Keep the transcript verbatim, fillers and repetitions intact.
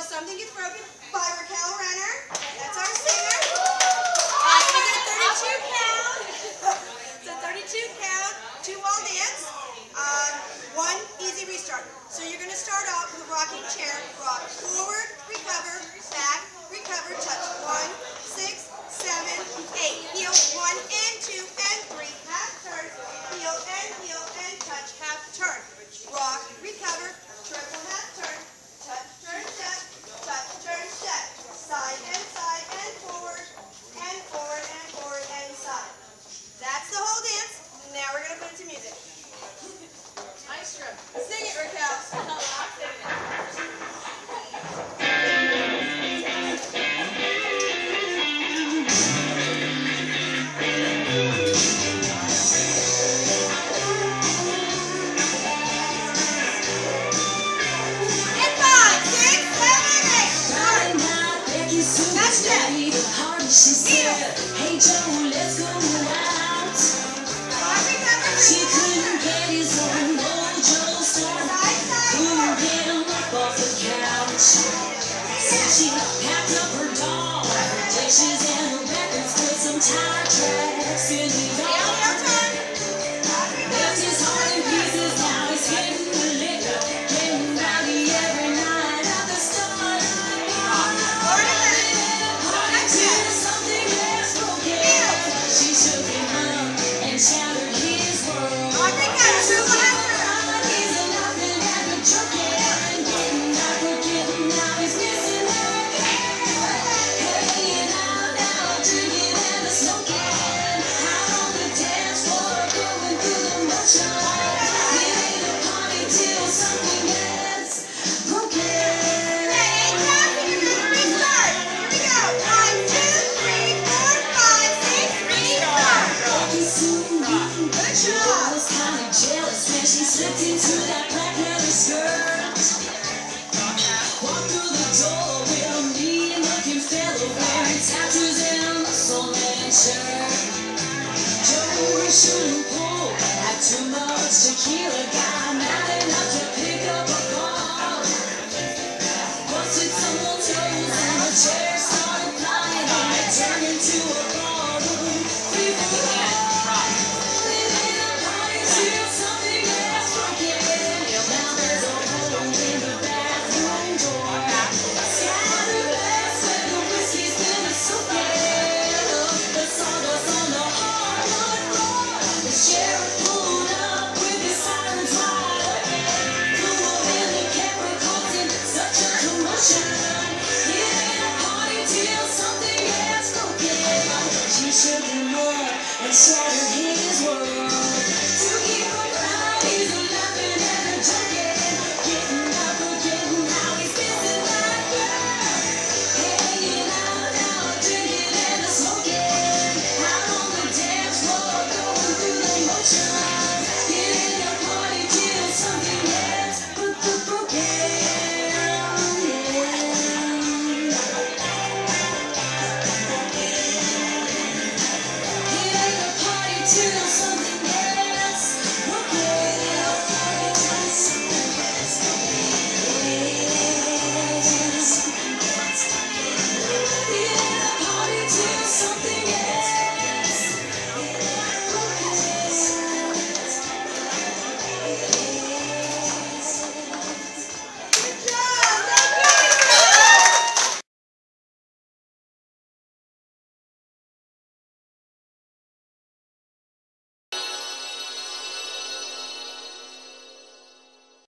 Something Gets Broken by Raquel Renner. That's our singer. Uh, we did a thirty-two count. It's a thirty-two count, two wall dance. Um, one easy restart. So you're going to start off with a rocking chair. Rock forward, recover, back, recover, touch. One, six, seven, eight. Heel, one and two and three. Half turn. Heel and heel and touch. Half turn. Rock, recover, triple half turn. Touch, turn, step. Touch, turn, step. Side and side and forward and forward and forward and side. That's the whole dance. Now we're going to put it to music. Maestro. Sing it, Raquel. I'm singing it. She said, hey Joe, let's go out. She couldn't get his own mojo started. Couldn't get him up off the couch. So she packed up her doll, her dishes and her records, put some tire tracks in the yard. Left his heart in pieces, now he's hitting the liquor, getting rowdy every night at the start. Shattered his world. He's a nothing and a junkie. Getting back, we're getting now. He's missing everything. Hanging out now, drinking and a smoking. Out on the dance floor, going through the motion. It ain't a party till something gets broken. Hey, Joe, you're going to restart. Here we go. One, two, three, four, five, six, restart. She was kind of jealous when she slipped into that black leather skirt. Walked through the door with a mean-looking fellow wearing tattoos and a soul-man shirt. Joe shouldn't pull, had too much tequila, got mad enough to pick up a ball. Busted someone's toes and the chair started flying and it turned into a ballroom. We were and shattered